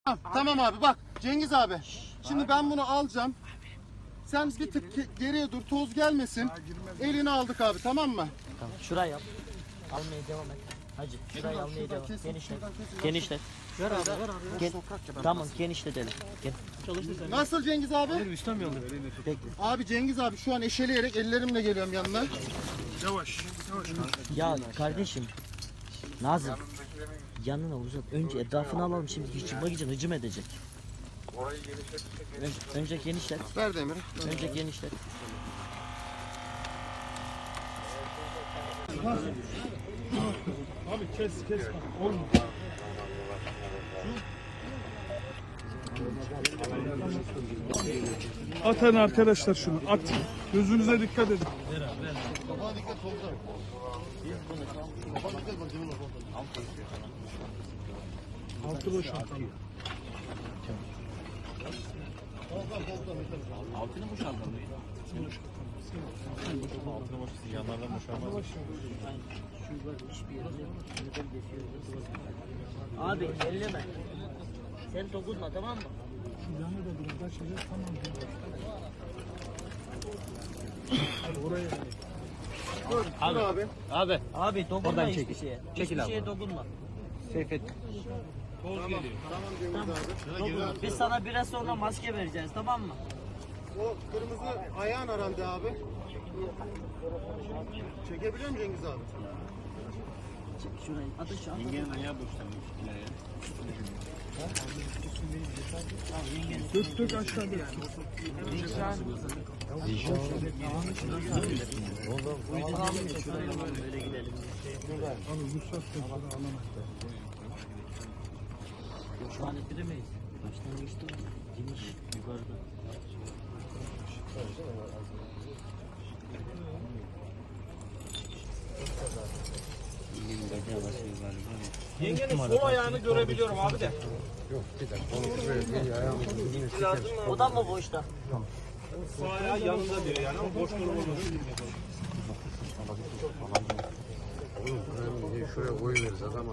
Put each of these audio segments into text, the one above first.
Tamam abi bak Cengiz abi. Şimdi ben bunu alacağım. Sen bir tık geriye dur, toz gelmesin. Elini aldık abi, tamam mı? Tamam. Şurayı yap. Almaya devam et. Hacı şurayı almaya devam. Genişlet. Genişlet. Ver abi, ver abi. Gel. Tamam, genişletelim. Gel. Nasıl Cengiz abi? Bekle. Abi Cengiz abi şu an eşeleyerek ellerimle geliyorum yanına. Yavaş. Ya kardeşim. Nazım. Yanına uzat. Önce etrafını alalım. Şimdi hiç çıkmak için hücum edecek. Önce genişlet. Ver Demir. Önce genişlet. Abi kes. Olmuyor. Atın arkadaşlar şunu. At. Gözünüze dikkat edin. Altı boş at. Altını boşaltalım. Altını boş, yanlardan boşalmaz. Abi elleme. Sen dokunma, tamam mı? Şu yanı da biraz açacağız, tamam. Oraya. Dur abi. Abi dokunma hiçbir şeye. Hiçbir abi. şeye dokunma. Seyfet. Tamam Cengiz abi. Biz sana biraz sonra maske vereceğiz, tamam mı? O kırmızı ayağın herhalde abi. Çekebiliyor musun Cengiz abi? Çek şurayı. Atın şu an. Yengenin ayağı boşlanmış. Dök aşağıda. Böyle gidelim. Abi bu saatten sonra alamak. Şu an ettiremeyiz. Başlangıçta geniş yukarıda. Yengenin sol ayağını görebiliyorum abi de. O da mı boşta? Sağ ayağı yanında diyor yani ama boş durumda. Şuraya koyuveririz adam.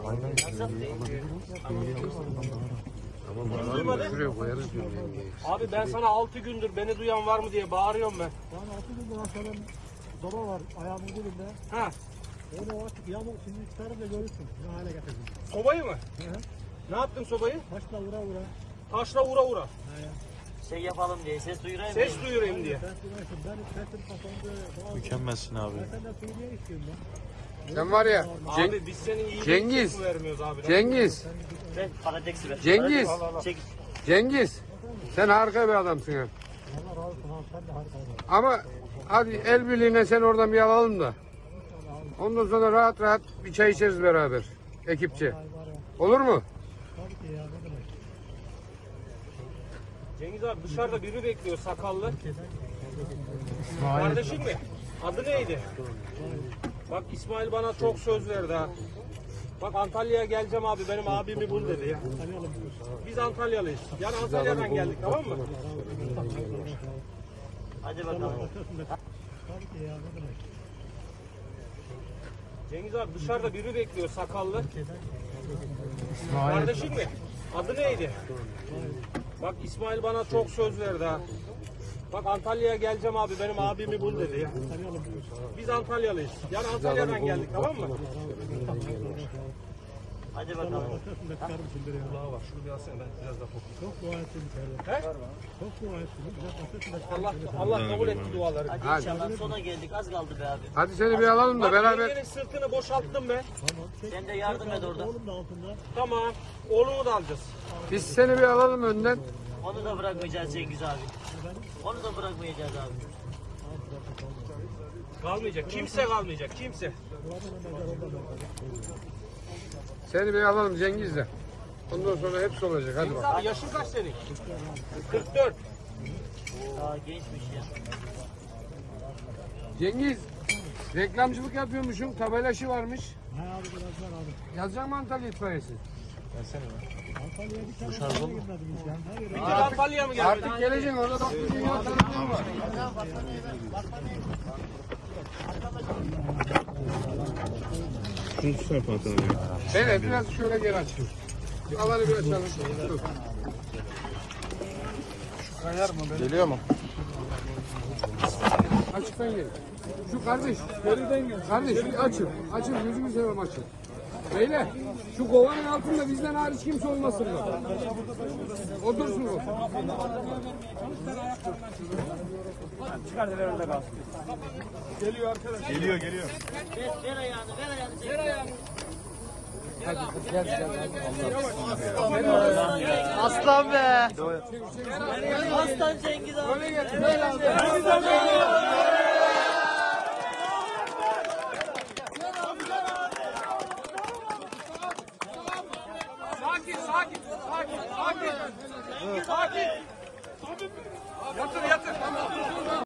Duymadı. Şuraya koyarız diyorum yengeyi. Abi ben sana 6 gündür beni duyan var mı diye bağırıyorum ben. Ben 6 gündür aşağıdan baba var ayağımın dibinde. Ha, Onu o yamuk şimdi çıkarınca görürsün. Ne hale getirdim. sobayı mı? Ne yaptın sobayı? Taşla vura. Taşla vura. Şey yapalım diye, ses duyurayım. Ses duyurayım diye. Ben sesin kafamda Mükemmelsin abi. ben senden suyu niye istiyorum ben? Sen var ya Abi biz senin iyiliğini Cengiz. vermiyoruz abi. Cengiz. Ver, paradeksi ver. Cengiz. Çek. Cengiz. Sen harika bir adamsın ya. Allah razı olsun abi sen de harikaydın. Ama hadi el birliğine sen oradan bir alalım da. Ondan sonra rahat rahat bir çay içeriz beraber. Ekipçe. Olur mu? Tabii ki ya ne demek. Cengiz abi dışarıda biri bekliyor sakallı. Kardeşin mi? Adı neydi? Bak İsmail bana çok söz verdi ha. Bak Antalya'ya geleceğim abi benim abimi bul dedi ya. Biz Antalyalıyız. Yani Antalya'dan geldik, tamam mı? Hadi bakalım. Tabii ki ya ne demek. Cengiz abi dışarıda biri bekliyor sakallı. Kardeşin mi? Adı neydi? Bak İsmail bana çok söz verdi ha. Bak Antalya'ya geleceğim abi benim abimi bul dedi ya. Biz Antalyalıyız. Yani Antalya'dan geldik, tamam mı? Hadi bakalım. Kulağı var. Şunu bir alsana ben biraz daha toplayayım. Çok dua ettim içeride. He? Çok dua ettim. Biraz nefes Allah kabul etti duaları. Hadi inşallah sona geldik. Az kaldı be abi. Hadi seni bir alalım da Bak beraber. yengenin sırtını boşalttım ben. Sen de yardım et orada. Oğlum da altında. Tamam. Oğlunu da alacağız. Biz seni bir alalım önden. Onu da bırakmayacağız Cengiz abi. Onu da bırakmayacağız abi. Kalmayacak. Kimse kalmayacak. Kimse. Seni bir alalım Cengiz'le. Ondan sonra hepsi olacak. Hadi bak. Abi yaşın kaç senin? 44. Daha gençmiş ya. Cengiz. Reklamcılık yapıyormuşum. Tabela işi varmış. Ne abi biraz var abi. Yazacak mı Antalya itfaiyesi? Antalya'ya bir tane girmedim hiç yani. Her yere Bir kere Antalya'ya mı geldin? Artık geleceksin. Orada bak bir dünya tanıtım var. Şunu tutar pantolonu. Evet biraz şöyle geri açayım. Alanı bir açalım. Dur. Geliyor mu? Açıktan gelin. Şu kardeş. Kardeş bir açın. Açın gözümü seveyim açın. Beyler şu kovanın altında bizden hariç kimse olmasın da. Otursun o. Geliyor geliyor. Ver ayağını, ver ayağını. Ver ayağını. Aslan be. Aslan Cengiz abi. Böyle gel.